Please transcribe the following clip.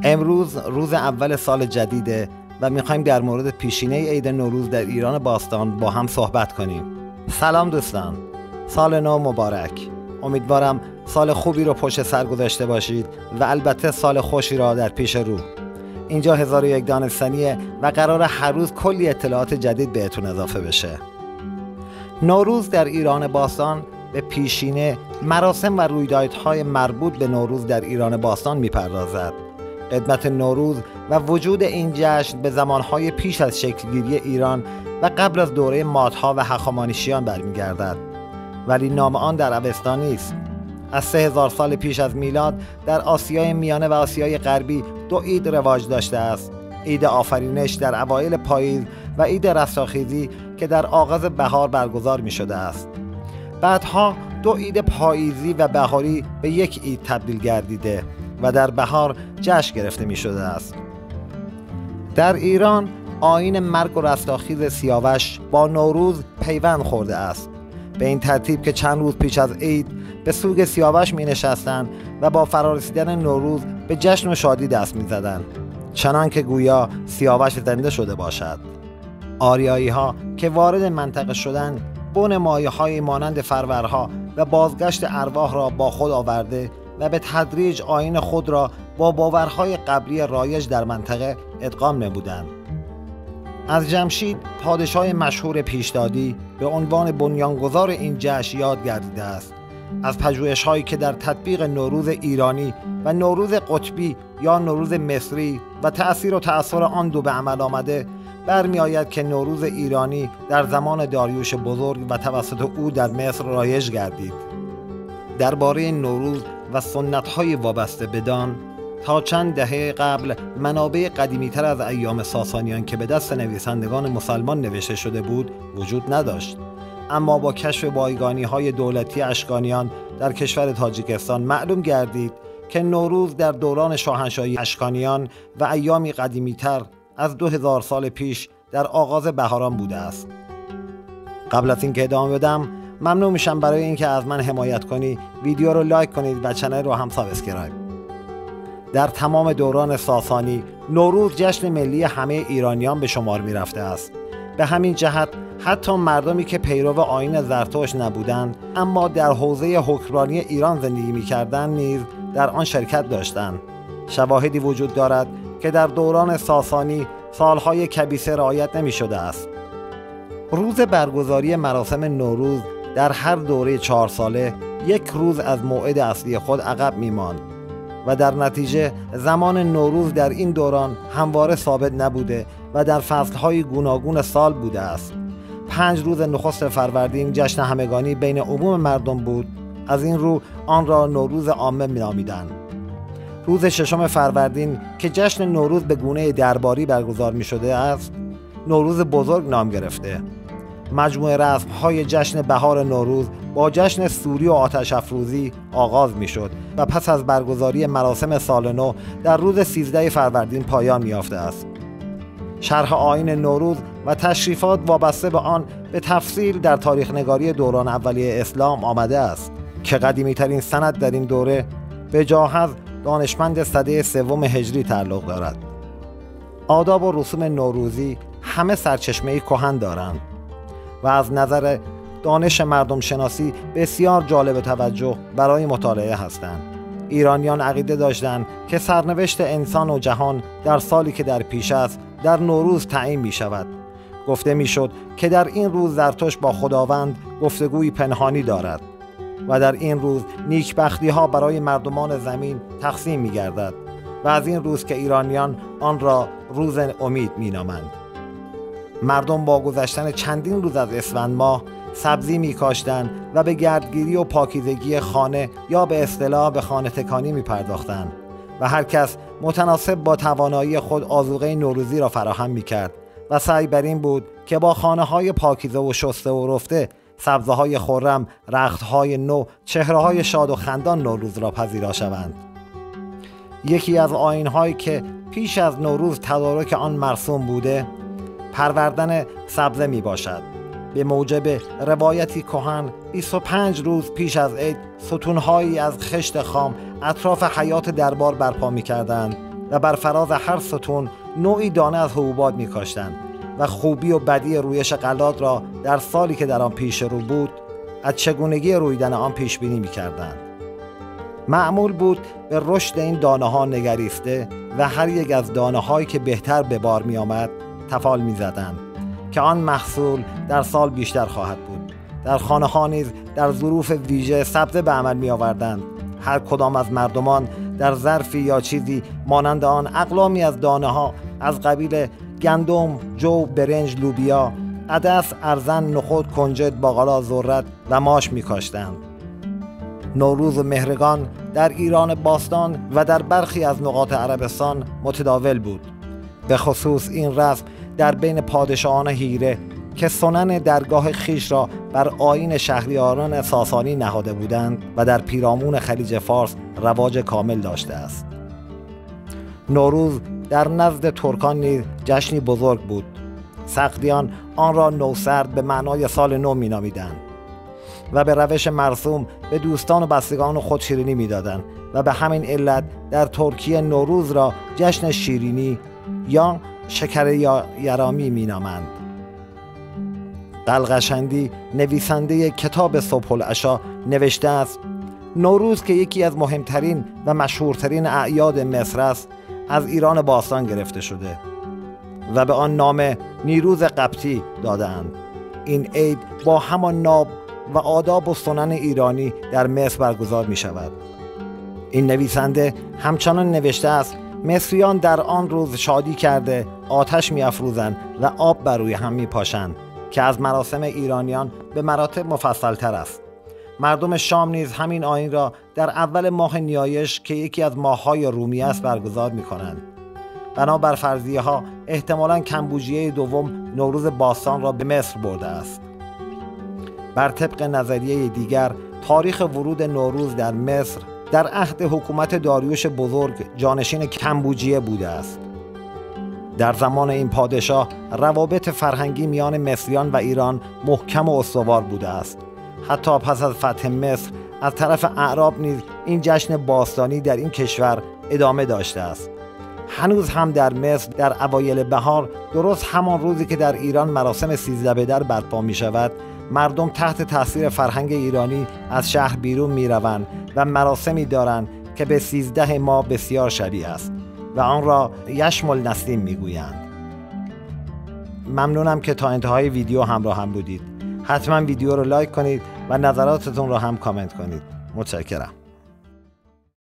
امروز روز اول سال جدیده و میخوایم در مورد پیشینه عید نوروز در ایران باستان با هم صحبت کنیم. سلام دوستان، سال نو مبارک. امیدوارم سال خوبی رو پشت سر گذاشته باشید و البته سال خوشی را در پیش رو. اینجا 1001 دانستنیه و قراره هر روز کلی اطلاعات جدید بهتون اضافه بشه. نوروز در ایران باستان به پیشینه، مراسم و رویدادهای مربوط به نوروز در ایران باستان میپردازد. قدمت نوروز و وجود این جشن به زمانهای پیش از شکلگیری ایران و قبل از دوره مادها و هخامنشیان برمیگردد، ولی نام آن در اوستا است. از 3000 سال پیش از میلاد در آسیای میانه و آسیای غربی دو عید رواج داشته است: عید آفرینش در اوایل پاییز و عید رستاخیزی که در آغاز بهار برگزار می شده است. بعدها دو عید پاییزی و بهاری به یک عید تبدیل گردیده و در بهار جشن گرفته می شده است. در ایران آیین مرگ و رستاخیز سیاوش با نوروز پیوند خورده است، به این ترتیب که چند روز پیش از عید به سوگ سیاوش می نشستند و با فرارسیدن نوروز به جشن و شادی دست می زدند، چنان که گویا سیاوش زنده شده باشد. آریایی ها که وارد منطقه شدند، بن مایه های مانند فرورها و بازگشت ارواح را با خود آورده و به تدریج آیین خود را با باورهای قبلی رایج در منطقه ادغام نمودند. از جمشید پادشاه مشهور پیشدادی به عنوان بنیانگذار این جشن یاد گردیده است. از پژوهش‌هایی که در تطبیق نوروز ایرانی و نوروز قطبی یا نوروز مصری و تأثیر و تأثیر آن دو به عمل آمده، برمی آید که نوروز ایرانی در زمان داریوش بزرگ و توسط او در مصر رایج گردید. درباره نوروز و سنت‌های وابسته بدان، تا چند دهه قبل منابع قدیمی‌تر از ایام ساسانیان که به دست نویسندگان مسلمان نوشته شده بود وجود نداشت. اما با کشف بایگانی‌های دولتی اشکانیان در کشور تاجیکستان معلوم گردید که نوروز در دوران شاهنشاهی اشکانیان و ایامی قدیمی‌تر از 2000 سال پیش در آغاز بهاران بوده است. قبل از اینکه ادامه بدم، ممنون میشم برای اینکه از من حمایت کنی، ویدیو رو لایک کنید و کانال رو هم سابسکرایب. در تمام دوران ساسانی نوروز جشن ملی همه ایرانیان به شمار می رفته است. به همین جهت حتی مردمی که پیرو آیین زرتشت نبودند اما در حوزه حکمرانی ایران زندگی می کردند نیز در آن شرکت داشتند. شواهدی وجود دارد که در دوران ساسانی سالهای کبیسه رعایت نمی شده است. روز برگزاری مراسم نوروز در هر دوره 4 ساله یک روز از موعد اصلی خود عقب می ماند و در نتیجه زمان نوروز در این دوران همواره ثابت نبوده و در فصلهای گوناگون سال بوده است. 5 روز نخست فروردین جشن همگانی بین عموم مردم بود. از این رو آن را نوروز عامه نامیدند. روز 6 فروردین که جشن نوروز به گونه درباری برگزار می شده است، نوروز بزرگ نام گرفته. مجموعه رسم‌های جشن بهار نوروز با جشن سوری و آتش افروزی آغاز می‌شد و پس از برگزاری مراسم سال نو در روز 13 فروردین پایان یافته است. شرح آیین نوروز و تشریفات وابسته به آن به تفصیل در تاریخ نگاری دوران اولیه اسلام آمده است که قدیمی‌ترین سند در این دوره به جاهز دانشمند سده 3 هجری تعلق دارد. آداب و رسوم نوروزی همه سرچشمه‌ای کهن دارند و از نظر دانش مردم شناسی بسیار جالب توجه برای مطالعه هستند. ایرانیان عقیده داشتند که سرنوشت انسان و جهان در سالی که در پیش است در نوروز تعیین می شود. گفته می شد که در این روز زرتشت با خداوند گفتگوی پنهانی دارد و در این روز نیکبختی ها برای مردمان زمین تقسیم می گردد و از این روز که ایرانیان آن را روز امید می نامند. مردم با گذشتن چندین روز از اسفند ماه سبزی می کاشتند و به گردگیری و پاکیزگی خانه یا به اصطلاح به خانه تکانی می پرداختند و هر کس متناسب با توانایی خود آذوقه نوروزی را فراهم می کرد و سعی بر این بود که با خانه های پاکیزه و شسته و رفته، سبزه های خرم، رخت های نو، چهره های شاد و خندان نوروز را پذیرا شوند. یکی از آیین هایی که پیش از نوروز تدارک آن مرسوم بوده پروردن سبزه می باشد. به موجب روایتی کهن 25 روز پیش از عید ستونهایی از خشت خام اطراف حیات دربار برپا می کردند و بر فراز هر ستون نوعی دانه از حبوبات می‌کاشتند و خوبی و بدی رویش غلات را در سالی که در آن پیش رو بود از چگونگی رویدن آن پیش بینی می‌کردند. معمول بود به رشد این دانه‌ها نگریسته و هر یک از دانه‌هایی که بهتر به بار می‌آمد تفال می‌زدند که آن محصول در سال بیشتر خواهد بود. در خانه‌ها نیز در ظروف ویژه سبزه به عمل می‌آوردند. هر کدام از مردمان در ظرفی یا چیزی مانند آن اقلامی از دانه‌ها از قبیل گندم، جو، برنج، لوبیا، عدس، ارزن، نخود، کنجد، باقلا، ذرت و ماش می‌کاشتند. نوروز و مهرگان در ایران باستان و در برخی از نقاط عربستان متداول بود. به خصوص این رسم در بین پادشاهان هیره که سنن درگاه خیش را بر آیین شهریاران ساسانی نهاده بودند و در پیرامون خلیج فارس رواج کامل داشته است. نوروز در نزد ترکان نیز جشنی بزرگ بود. سقدیان آن را نوسرد به معنای سال نو می‌نامیدند و به روش مرسوم به دوستان و بستگان خود شیرینی می‌دادند و به همین علت در ترکیه نوروز را جشن شیرینی یا شکر یرامی می‌نامند. قلقشندی نویسنده کتاب صبح العشا نوشته است: نوروز که یکی از مهمترین و مشهورترین اعیاد مصر است، از ایران باستان گرفته شده و به آن نام نیروز قبطی دادند. این عید با همان نام و آداب و سنن ایرانی در مصر برگزار می شود. این نویسنده همچنان نوشته است: مصریان در آن روز شادی کرده آتش می افروزند و آب بر روی هم می پاشند که از مراسم ایرانیان به مراتب مفصل تر است. مردم شام نیز همین آیین را در اول ماه نیایش که یکی از ماه‌های رومی است برگزار می‌کنند. بنابر فرضیه‌ها احتمالاً کمبوجیه دوم نوروز باستان را به مصر برده است. بر طبق نظریه دیگر تاریخ ورود نوروز در مصر در عهد حکومت داریوش بزرگ جانشین کمبوجیه بوده است. در زمان این پادشاه روابط فرهنگی میان مصریان و ایران محکم و استوار بوده است. حتی پس از فتح مصر از طرف اعراب نیز این جشن باستانی در این کشور ادامه داشته است. هنوز هم در مصر در اوایل بهار، درست همان روزی که در ایران مراسم 13 بدر برپا می شود، مردم تحت تاثیر فرهنگ ایرانی از شهر بیرون می روند و مراسمی دارند که به 13 ماه بسیار شبیه است و آن را یشم النسیم می گویند. ممنونم که تا انتهای ویدیو همراه هم بودید. حتما ویدیو رو لایک کنید و نظراتتون رو هم کامنت کنید. متشکرم.